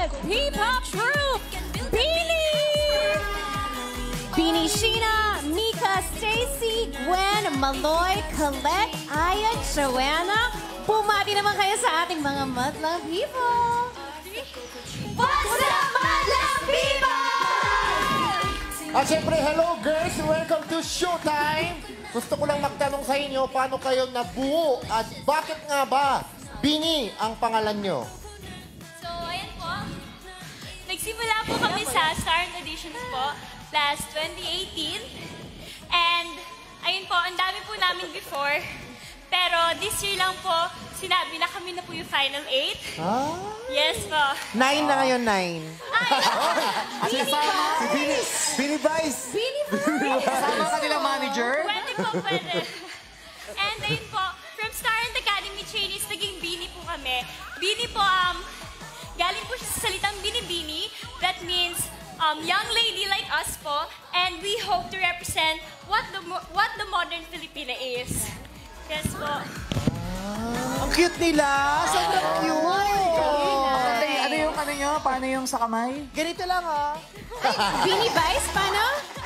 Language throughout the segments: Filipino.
P-pop group, Beanie! Beanie Sheena, Mika, Stacy, Gwen, Maloy, Colette, Aya, Joanna. Bumati naman kayo sa ating mga madlang people. What's up, madlang people? At syempre, hello girls! Welcome to Showtime! Gusto ko lang magtanong sa inyo, paano kayo nabuo at bakit nga ba Beanie ang pangalan nyo? So, ayan po. Nagsimula po kami sa Star Auditions po last 2018. And, ayun po, ang dami po namin before. Pero this year lang po, sinabi na kami na po yung Final 8. Ah? Yes po. 9 na ngayon, 9. Ay, Beanie Bryce! Beanie Boys! Kasama ka nilang manager? pwede po, pwede. And ayun po, from Star and Academy trainees, naging Beanie po kami. Beanie po, galing po siya sa salitang Bini-Bini. That means, young lady like us po. And we hope to represent what the modern Filipina is. Yes po. Ang cute nila! Sobrang cute! Ano nyo? Paano yung sa kamay? Ganito lang, ha? Beanie Boys, paano?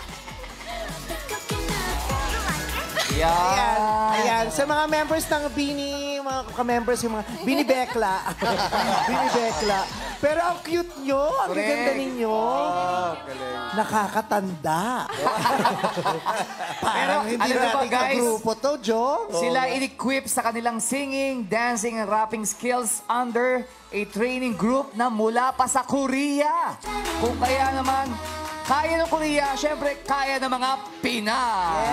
Ayan. Ayan. Sa mga members ng Beanie, mga ka-members, yung mga Beanie Bekla. Beanie Bekla. Pero ang cute nyo, ang gaganda ninyo. Nakakatanda. Parang hindi ano ba, natin guys? ka-grupo to, Jong. Sila in-equip sa kanilang singing, dancing, and rapping skills under a training group na mula pa sa Korea. Kung kaya naman, kaya ng Korea, syempre, kaya ng mga Pinay.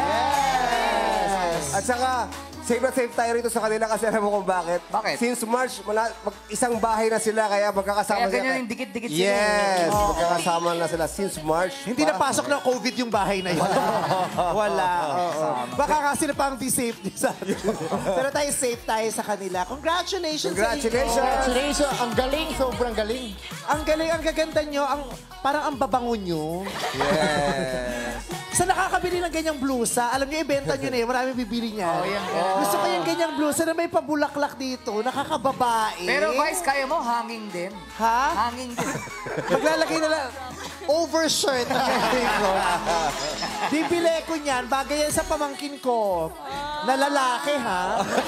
At saka, safe na safe tayo rito sa kanila kasi alam mo kung bakit. Bakit? Since March, isang bahay na sila kaya magkakasama Kaya sila. ganyan yung dikit-dikit sila. Yes, magkakasama na sila since March. Hindi napasok ng COVID yung bahay na yun. Wala. Baka kasi na pang safe din sa atin. Pero tayo safe tayo sa kanila. Congratulations sa inyo. Congratulations! Ang galing, sobrang galing. Ang galing, ang gaganda nyo. Parang ang babango nyo. Yes. Sa nakakabili ng ganyang blusa, alam niyo, ibenta nyo na yun. Maraming bibili niyan. Gusto ko yung ganyang blusa na may pabulaklak dito. Nakakababae. Pero Vice, kaya mo, hanging din. Ha? Hanging din. Maglalagay na lang. Overshirt na gagawin ko. Bibili ko niyan. Bagay yan sa pamangkin ko. Na lalaki, ha?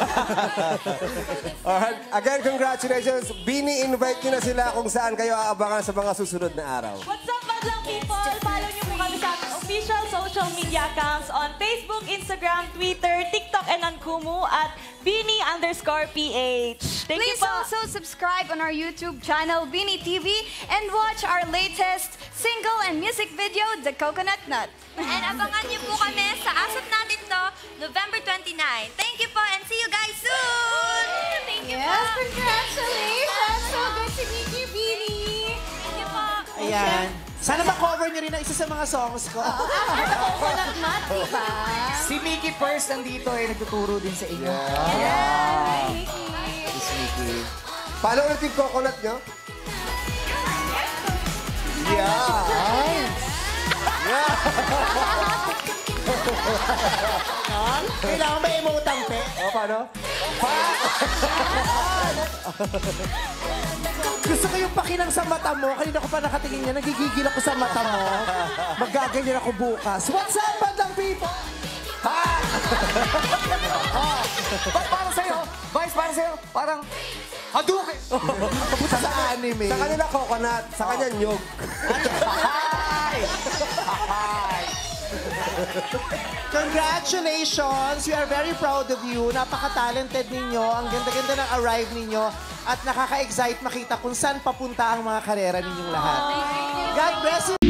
Alright. Again, congratulations. Beanie, invite nyo na sila kung saan kayo aabangan sa mga susunod na araw. What's up, madlang people? Follow niyo po kami sa ating official social media accounts on Facebook, Instagram, Twitter, TikTok, and on Kumu at Beanie_PH. Thank you Please po. also subscribe on our YouTube channel, Beanie TV, and watch our latest single and music video, The Coconut Nut. And abangan niyo po kami sa Asap Natin To, November 29. Thank you po and see you guys soon! Thank you Yes, po! congratulations! So good to meet you, Beanie! Thank you po! Ayan. Sana ma-cover nyo rin ang isa sa mga songs ko. Coconut nut, diba? Si Mickey First nandito eh, nagtuturo din sa inyo. Hi, Mickey! Si Mickey. Paano ulit yung coconut nyo? Kailangan ba emote ang pe? O, paano? Gusto ko yung pakinang sa mata mo. Kanina ko pa nakatingin niya. Nagigigil ako sa mata mo. Magaganyan ako bukas. What's up, bandang people? Ba't parang sa'yo? Vice, parang sa'yo? Parang, Hadouken! Papunta sa anime. Sa kanila coconut, sa kanya nyog. Hi! Hi! Congratulations! We are very proud of you. Napaka-talented ninyo. Ang ganda-ganda ng arrive ninyo. At nakaka-excite makita kung saan papunta ang mga karera ninyong lahat. God bless you.